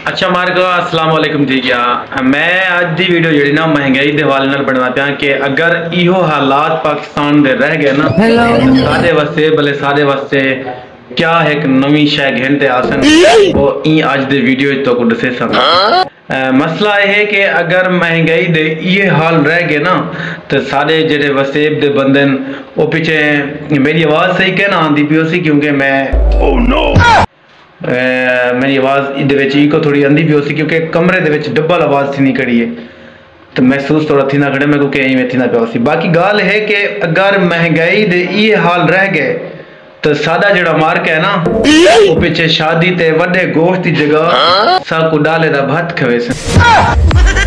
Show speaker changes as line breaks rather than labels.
अच्छा मार्ग अस्सलाम वालेकुम जी। क्या मैं आज दी वीडियो जी ना महंगाई के हवाले नाल बनवा पाया कि अगर इहो हालात पाकिस्तान दे रह गए ना सारे वास्ते भले सारे वास्ते क्या एक नवी शय घंटे आसन वो ई आज दे वीडियो तो को दसे सब मसला यह है कि अगर महंगाई दे ये हाल रह गए ना तो सारे जेडे वसेब दे बंदे वो पीछे मेरी आवाज़ सही कहना आंदी पी सी क्योंकि मैं मेरी आवाज़ इको थोड़ी आंदी पी सी क्योंकि कमरे दे डब्बल आवाज़ थी नहीं करी है तो महसूस थोड़ा थी ना खड़े मैं क्योंकि यहीं में थी ना पिया सी। बाकी गाल है कि अगर महंगाई दे ये हाल रह गए तो सादा जड़ा मार्क है ना वो पीछे शादी ते वड्डे गोश्त की जगह सा को डाले दा भात खवे से।